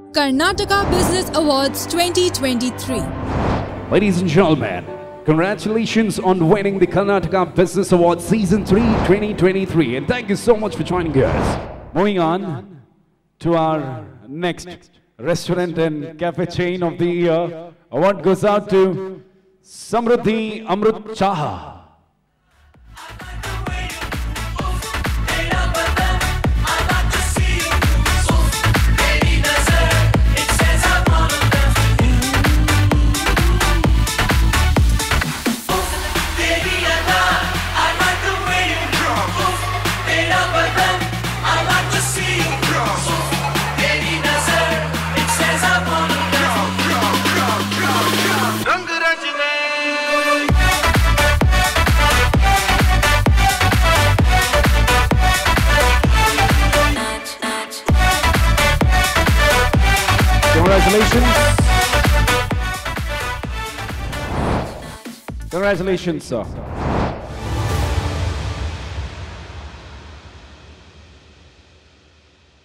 Karnataka Business Awards 2023. Ladies and gentlemen, congratulations on winning the Karnataka Business Awards Season 3 2023, and thank you so much for joining us. Moving on to our next restaurant and cafe chain of the year. Award goes out to Samruddhi Amruth Chaha. Congratulations, sir.